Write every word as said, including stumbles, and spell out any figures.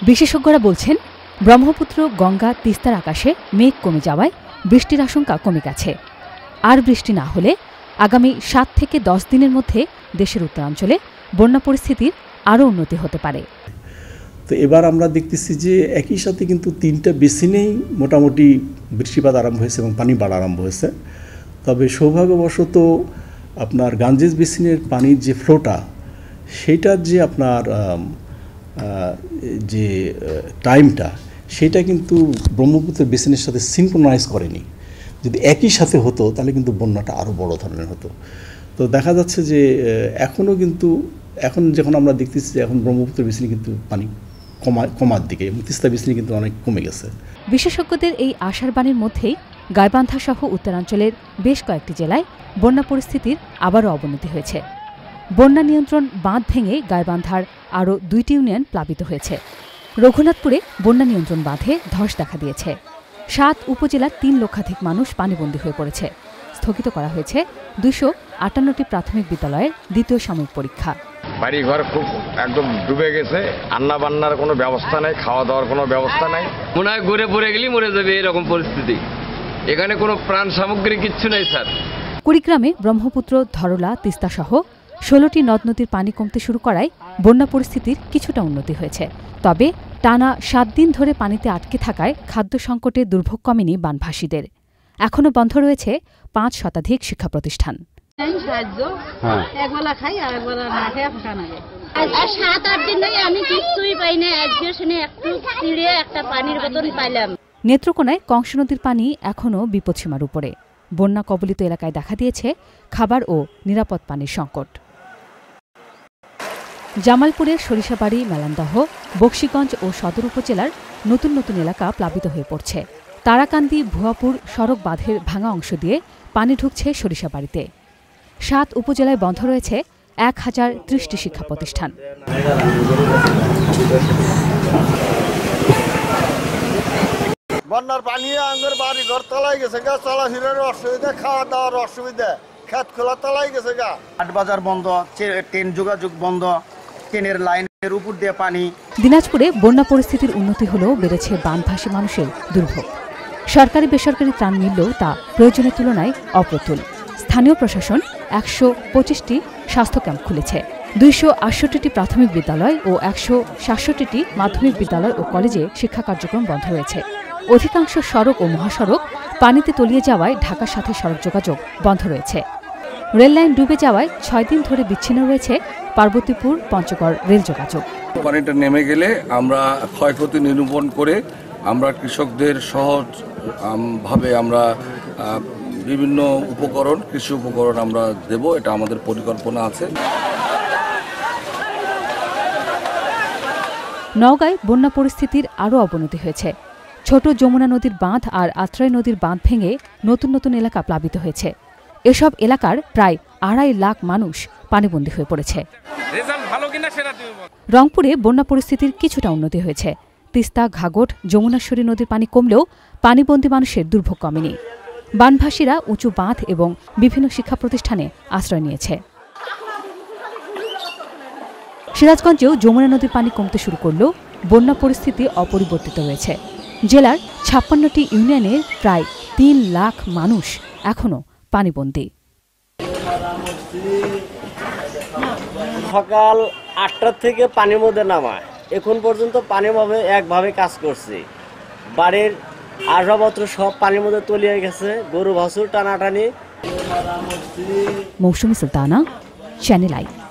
বিশেষজ্ঞরা বলছেন, ব্রহ্মপুত্র, গঙ্গা, তিস্তার আকাশে মেঘ কমে যাওয়ায় বৃষ্টির আশঙ্কা কমে গেছে। আর বৃষ্টি না হলে আগামী সাত থেকে দশ দিনের মধ্যে দেশের উত্তরাঞ্চলে বন্যা পরিস্থিতির আরও উন্নতি হতে পারে। তো এবার আমরা দেখতেছি যে একই সাথে কিন্তু তিনটা বেসিনেই মোটামুটি বৃষ্টিপাত আরম্ভ হয়েছে এবং পানি বাড়া আরম্ভ হয়েছে। তবে সৌভাগ্যবশত আপনার গাঞ্জেস বেসিনের পানির যে ফ্লোটা, সেইটার যে আপনার যে টাইমটা, সেটা কিন্তু ব্রহ্মপুত্র বেসিনের সাথে সিনক্রোনাইজ করেনি। যদি একই সাথে হতো তাহলে কিন্তু বন্যাটা আরও বড় ধরনের হতো। তো দেখা যাচ্ছে যে এখনও কিন্তু এখন যখন আমরা দেখতেছি যে এখন ব্রহ্মপুত্র বেসিনে কিন্তু পানি কমা কমার দিকে এবং তিস্তা বেসিনে কিন্তু অনেক কমে গেছে। বিশেষজ্ঞদের এই আশার বাণীর মধ্যেই গাইবান্ধা সহ উত্তরাঞ্চলের বেশ কয়েকটি জেলায় বন্যা পরিস্থিতির আবারও অবনতি হয়েছে। বন্যা নিয়ন্ত্রণ বাঁধ ভেঙে গাইবান্ধার আরও দুইটি ইউনিয়ন প্লাবিত হয়েছে। রঘুনাথপুরে বন্যা নিয়ন্ত্রণ বাঁধে ধস দেখা দিয়েছে। সাত উপজেলার তিন লক্ষাধিক মানুষ পানিবন্দী হয়ে পড়েছে। স্থগিত করা হয়েছে দুইশো আটান্নটি প্রাথমিক বিদ্যালয়ের দ্বিতীয় সাময়িক পরীক্ষা। বাড়িঘর খুব একদম ডুবে গেছে, রান্না বান্নার কোনো ব্যবস্থা নেই, খাওয়া দাওয়ার কোনো ব্যবস্থা নেই। মনে হয় ঘুরে পড়ে গেলেই মরে যাবে এরকম পরিস্থিতি। এখানে কোনো প্রাণ সামগ্রী কিচ্ছু নেই স্যার। কুড়িগ্রামে ব্রহ্মপুত্র, ধরলা, তিস্তা সহ ষোলোটি নদ নদীর পানি কমতে শুরু করায় বন্যা পরিস্থিতির কিছুটা উন্নতি হয়েছে। তবে টানা সাত দিন ধরে পানিতে আটকে থাকায় খাদ্য সংকটে দুর্ভোগ কমেনি বানভাসীদের। এখনও বন্ধ রয়েছে পাঁচ শতাধিক শিক্ষা প্রতিষ্ঠান। সাত আট দিন ধরে আমি কিছুই পাই না, আজকে শুনে একটু চিড়ে একটা পানির বোতল পাইলাম। নেত্রকোনায় কংস নদীর পানি এখনও বিপদসীমার উপরে। বন্যা কবলিত এলাকায় দেখা দিয়েছে খাবার ও নিরাপদ পানির সংকট। জামালপুরের সরিষাবাড়ি, মেলান্দহ, বকশীগঞ্জ ও সদর উপজেলার নতুন নতুন এলাকা প্লাবিত হয়ে পড়ছে। তারাকান্দি, ভুয়াপুর সড়ক বাঁধের ভাঙা অংশ দিয়ে পানি ঢুকছে সরিষাবাড়িতে। সাত উপজেলায় বন্ধ রয়েছে এক হাজার ত্রিশটি শিক্ষা প্রতিষ্ঠান। বন্যার পানি আঙ্গুর বাড়ি ঘর তলায় গেছে গা, চলাফেরার অসুবিধা, খাওয়া দাওয়ার অসুবিধা, খেত খোলা তলায় গেছে গা। হাট বাজার বন্ধ, ট্রেন যোগাযোগ বন্ধ, ট্রেনের লাইনের উপর দিয়ে পানি। দিনাজপুরে বন্যা পরিস্থিতির উন্নতি হলেও বেড়েছে বানভাসী মানুষের দুর্ভোগ। সরকারি বেসরকারি ত্রাণ মিললেও তা প্রয়োজনের তুলনায় অপ্রতুল। স্থানীয় প্রশাসন একশো পঁচিশটি স্বাস্থ্য ক্যাম্প খুলেছে। দুইশো আটষট্টিটি প্রাথমিক বিদ্যালয় ও একশো সাতষট্টিটি মাধ্যমিক বিদ্যালয় ও কলেজে শিক্ষা কার্যক্রম বন্ধ রয়েছে। অধিকাংশ সড়ক ও মহাসড়ক পানিতে তলিয়ে যাওয়ায় ঢাকার সাথে সড়ক যোগাযোগ বন্ধ রয়েছে। রেললাইন ডুবে যাওয়ায় ছয় দিন ধরে বিচ্ছিন্ন রয়েছে পার্বতীপুর পঞ্চগড় রেল যোগাযোগ। পানিটা নেমে গেলে আমরা ক্ষয়ক্ষতি নিরূপণ করে আমরা কৃষকদের সহজ ভাবে আমরা বিভিন্ন উপকরণ, কৃষি উপকরণ আমরা দেব, এটা আমাদের পরিকল্পনা আছে। নওগাঁয় বন্যা পরিস্থিতির আরও অবনতি হয়েছে। ছোট যমুনা নদীর বাঁধ আর আত্রাই নদীর বাঁধ ভেঙে নতুন নতুন এলাকা প্লাবিত হয়েছে। এসব এলাকার প্রায় আড়াই লাখ মানুষ পানিবন্দী হয়ে পড়েছে। রংপুরে বন্যা পরিস্থিতির কিছুটা উন্নতি হয়েছে। তিস্তা, ঘাঘট, যমুনাশ্বরী নদীর পানি কমলেও পানিবন্দী মানুষের দুর্ভোগ কমেনি। বানভাসীরা উঁচু বাঁধ এবং বিভিন্ন শিক্ষা প্রতিষ্ঠানে আশ্রয় নিয়েছে। সিরাজগঞ্জেও যমুনা নদীর পানি কমতে শুরু করলেও বন্যা পরিস্থিতি অপরিবর্তিত রয়েছে। জেলার ছাপ্পান্নটি ইউনিয়নের প্রায় তিন লাখ মানুষ এখনও পানিবন্দী। সকাল আটটার থেকে পানির মধ্যে নামা, এখন পর্যন্ত পানিভাবে একভাবে কাজ করছে। বাড়ির আসবাবপত্র সব পানির মধ্যে তলিয়ে গেছে, গরু বাছুর টানাটানি। Mousumi Sultana, channel I.